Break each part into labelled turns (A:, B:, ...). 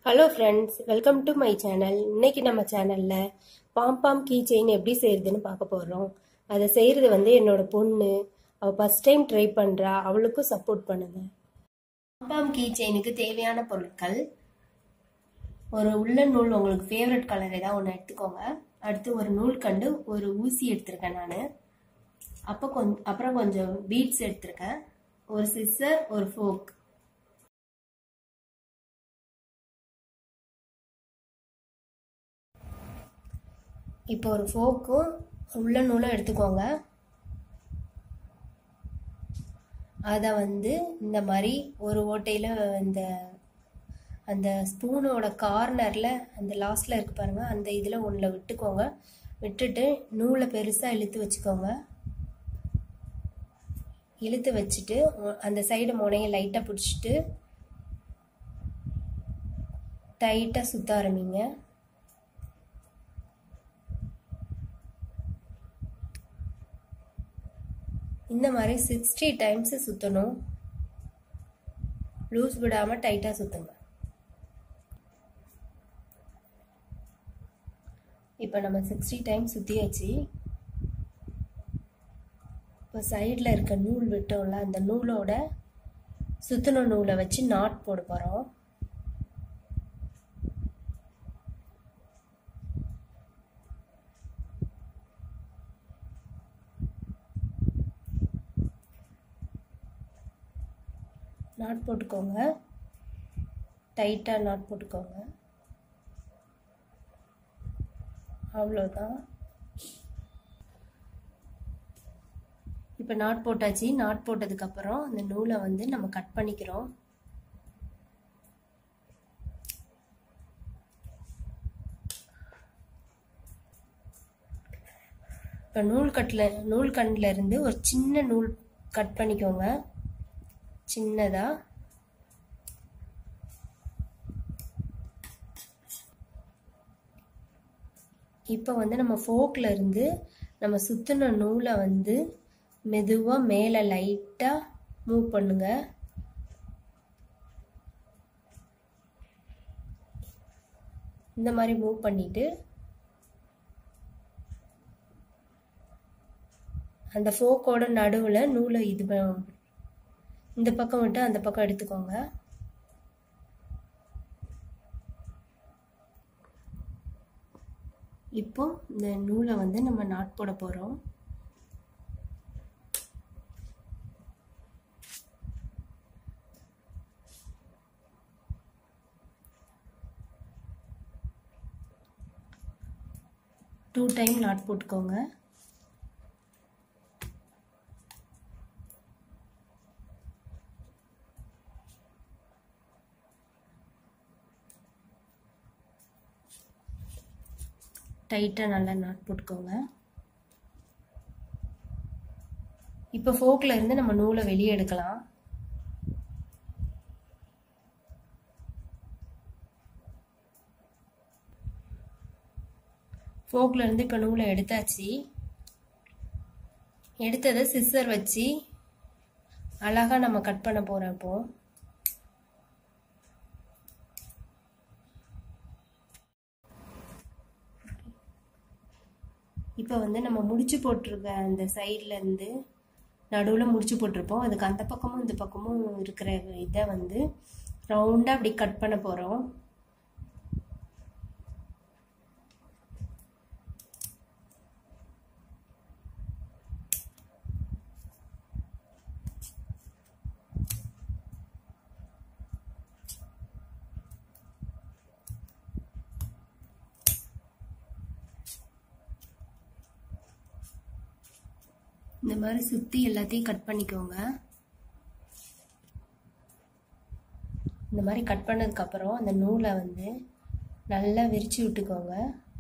A: Hello friends, welcome to my channel. இன்னைக்கு நம்ம சேனலில் பாம் கீ செயின் எப்படி செய்கிறதுன்னு பார்க்க போகிறோம். அதை செய்கிறது என்னோட பொண்ணு. அவள் ஃபஸ்ட் டைம் ட்ரை பண்ணுறா. அவளுக்கும் சப்போர்ட் பண்ணுங்க. பாம் கீ செயினுக்கு தேவையான பொருட்கள்: ஒரு உள்ளன் நூல், உங்களுக்கு ஃபேவரட் கலர் ஏதாவது ஒன்று எடுத்துக்கோங்க. அடுத்து ஒரு நூல் கண்டு, ஒரு ஊசி எடுத்திருக்கேன் நான். அப்புறம் கொஞ்சம் பீட்ஸ் எடுத்திருக்கேன், ஒரு சிசர், ஒரு ஃபோக். இப்போ ஒரு ஃபோக்கும் உள்ள நூலும் எடுத்துக்கோங்க. அதை இந்த மாதிரி ஒரு ஓட்டையில் அந்த ஸ்பூனோட கார்னரில் அந்த லாஸ்டில் இருக்கு பாருங்க, அந்த இதில் ஒன்றில் விட்டுக்கோங்க. விட்டுட்டு நூலை பெருசாக இழுத்து வச்சுக்கோங்க. இழுத்து வச்சுட்டு அந்த சைடு முனையை லைட்டாக பிடிச்சிட்டு டைட்டாக சுற்ற ஆரம்பிங்க. இந்த மாதிரி 60 டைம்ஸ் சுற்றணும். லூஸ் விடாமல் டைட்டாக சுற்றுங்க. இப்போ நம்ம 60 டைம்ஸ் சுற்றியாச்சு. இப்போ சைடில் இருக்க நூல் விட்டோம்ல, அந்த நூலோட சுற்றின நூலை வச்சு நாட் போட போகிறோம். நாட் போட்டுக்கோங்க, டைட்டாக நாட் போட்டுக்கோங்க. அவ்வளோதான். இப்போ நாட் போட்டாச்சு. நாட் போட்டதுக்கப்புறம் அந்த நூலை நம்ம கட் பண்ணிக்கிறோம். இப்போ நூல் கண்டில் இருந்து ஒரு சின்ன நூல் கட் பண்ணிக்கோங்க, சின்னதா. இப்போ நம்ம ஃபோக்ல இருந்து நம்ம சுத்தின நூலை மெதுவா மேலே லைட்டா மூவ் பண்ணுங்க. இந்த மாதிரி மூவ் பண்ணிட்டு அந்த ஃபோக்கோட நடுவுல நூலை இந்த பக்கம் விட்டு அந்த பக்கம் எடுத்துக்கோங்க. இப்போ இந்த நூலை நம்ம நாட் போட போறோம். டூ டைம் நாட் போட்டுக்கோங்க. டைட்டாக நல்லா நாட் போட்டுக்கோங்க. இப்போ ஃபோக்ல இருந்து நம்ம நூலை வெளியே எடுக்கலாம். ஃபோக்ல இருந்து இப்போ நூலை எடுத்தாச்சு. எடுத்ததை சிசர் வச்சு அழகா நம்ம கட் பண்ண போறோம். இப்போ நம்ம முடிச்சு போட்டிருக்க அந்த சைட்ல இருந்து நடுவில் முடிச்சு போட்டிருப்போம். அதுக்கு அந்த பக்கமும் இந்த பக்கமும் இருக்கிற இதை ரவுண்டா அப்படி கட் பண்ண போறோம். இந்த மாதிரி சுத்தி எல்லாத்தையும் கட் பண்ணிக்கோங்க. இந்த மாதிரி கட் பண்ணதுக்கு அப்புறம் அந்த நூலை நல்லா விரிச்சு விட்டுக்கோங்க.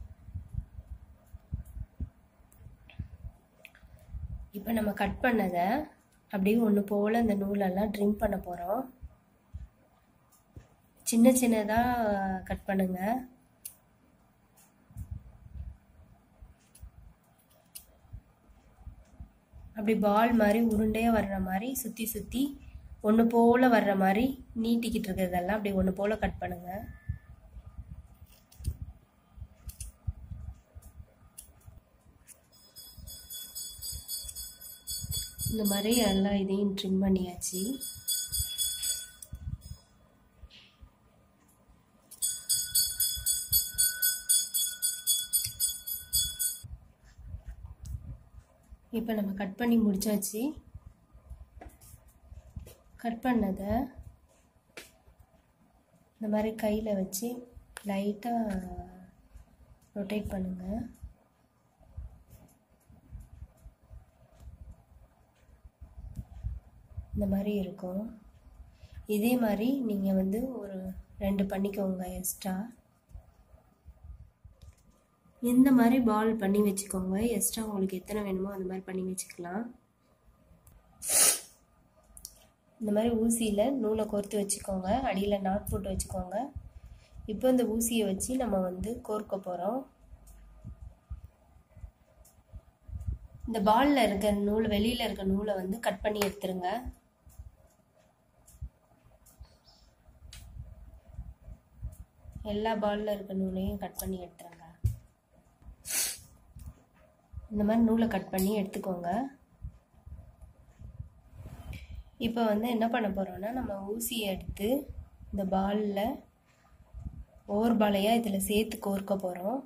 A: இப்போ நம்ம கட் பண்ணதை அப்படியே ஒன்று போல அந்த நூலெல்லாம் ட்ரிம் பண்ண போறோம். சின்ன சின்னதா கட் பண்ணுங்க. அப்படி பால் மாதிரி உருண்டையா வர்ற மாதிரி சுத்தி சுத்தி ஒன்று போல வர்ற மாதிரி நீட்டிக்கிட்டு இருக்கிறதெல்லாம் அப்படி ஒன்று போல கட் பண்ணுங்க. இந்த மாதிரி எல்லா இதையும் ட்ரிம் பண்ணியாச்சு. இப்போ நம்ம கட் பண்ணி முடிச்சாச்சு. கட் பண்ணதை இந்த மாதிரி கையில் வச்சு லைட்டாக ரொட்டேட் பண்ணுங்கள். இந்த மாதிரி இருக்கும். இதே மாதிரி நீங்கள் வந்து ஒரு 2 பண்ணிக்கோங்க எக்ஸ்ட்ரா. இந்த மாதிரி பால் பண்ணி வச்சுக்கோங்க. எக்ஸ்ட்ரா உங்களுக்கு எத்தனை வேணுமோ அந்த மாதிரி பண்ணி வச்சுக்கலாம். இந்த மாதிரி ஊசியில் நூலை கோர்த்து வச்சுக்கோங்க. அடியில் நாட் போட்டு வச்சுக்கோங்க. இப்போ இந்த ஊசியை வச்சு நம்ம வந்து கோர்க்க போகிறோம். இந்த பாலில் இருக்க நூல், வெளியில் இருக்க நூலை வந்து கட் பண்ணி எடுத்துருங்க. எல்லா பாலில் இருக்க நூலையும் கட் பண்ணி எடுத்துருங்க. இந்த மாதிரி நூலை கட் பண்ணி எடுத்துக்கோங்க. இப்போ வந்து என்ன பண்ண போகிறோன்னா, நம்ம ஊசியை எடுத்து இந்த பாலில் ஒவ்வொரு பாலையாக இதில் சேர்த்து கோர்க்க போகிறோம்.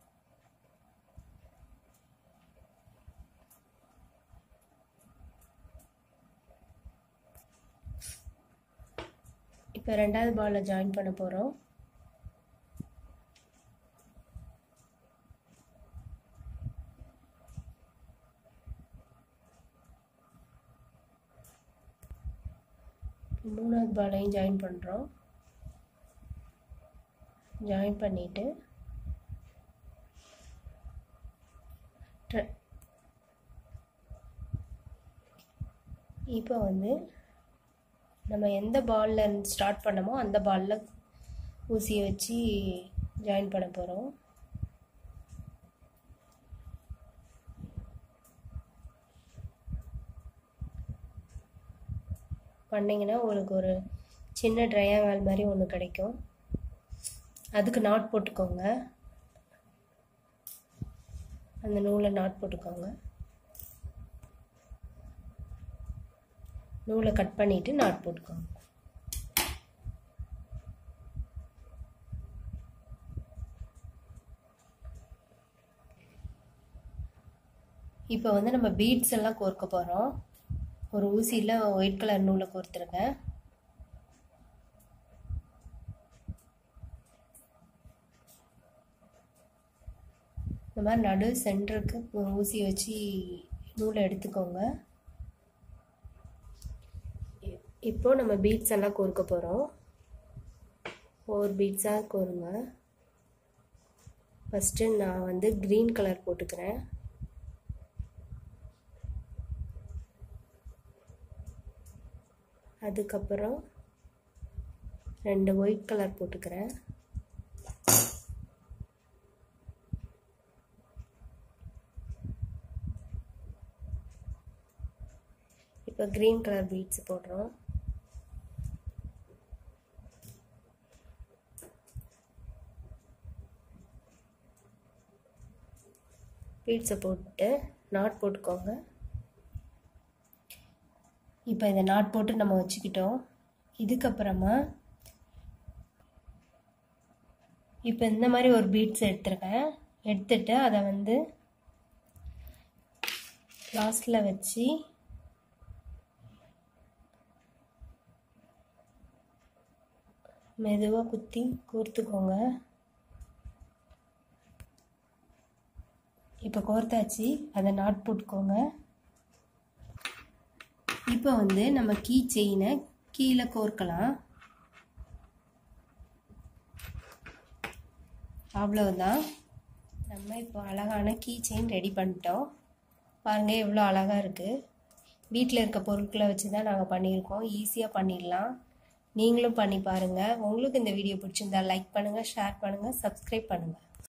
A: இப்போ 2வது பாலில் ஜாயின் பண்ண போகிறோம். மூணாவது பாலையும் ஜாயின் பண்ணுறோம். ஜாயின் பண்ணிவிட்டு இப்போ வந்து நம்ம எந்த பாலில் ஸ்டார்ட் பண்ணமோ அந்த பாலில் ஊசியை வச்சு ஜாயின் பண்ண போகிறோம். பண்ணிங்கன்னா உங்களுக்கு ஒரு சின்ன ட்ரையாங்கல் மாதிரி ஒன்று கிடைக்கும். அதுக்கு நாட் போட்டுக்கோங்க. அந்த நூலை நாட் போட்டுக்கோங்க. நூலை கட் பண்ணிவிட்டு நாட் போட்டுக்கோங்க. இப்போ வந்து நம்ம பீட்ஸ் எல்லாம் கோர்க்க போகிறோம். ஒரு ஊசியில் ஒயிட் கலர் நூலை கோர்த்துருக்கேன். இந்த மாதிரி நடு சென்டருக்கு ஊசியை வச்சு நூலை எடுத்துக்கோங்க. இப்போ நம்ம பீட்ஸ் எல்லாம் கோர்க்க போகிறோம். ஒவ்வொரு பீட்ஸாக கோருங்க. ஃபஸ்ட்டு நான் வந்து க்ரீன் கலர் போட்டுக்கிறேன். அதுக்கப்புறம் 2 ஒயிட் கலர் போட்டுக்கிறேன். இப்போ க்ரீன் கலர் பீட்ஸ் போடுறோம். பீட்ஸை போட்டு நாட் போட்டுக்கோங்க. இப்போ இந்த நாட் போட்டு நம்ம வச்சுக்கிட்டோம். இதுக்கப்புறமா இப்போ இந்த மாதிரி ஒரு பீட்ஸ் எடுத்துருக்கேன். எடுத்துட்டு அதை வந்து லாஸ்டில் வச்சு மெதுவாக குத்தி கோர்த்துக்கோங்க. இப்போ கோர்த்தாச்சு, அதை நாட் போட்டுக்கோங்க. இப்போ வந்து நம்ம கீ செயினை கீழே கோர்க்கலாம். அவ்வளவுதான். நம்ம இப்போ அழகான கீ செயின் ரெடி பண்ணிட்டோம். பாருங்கள் எவ்வளோ அழகாக இருக்குது. வீட்டில் இருக்க பொருட்களை வச்சு தான் நாங்கள் பண்ணியிருக்கோம். ஈஸியாக பண்ணிடலாம். நீங்களும் பண்ணி பாருங்கள். உங்களுக்கு இந்த வீடியோ பிடிச்சிருந்தா லைக் பண்ணுங்கள், ஷேர் பண்ணுங்கள், சப்ஸ்கிரைப் பண்ணுங்கள்.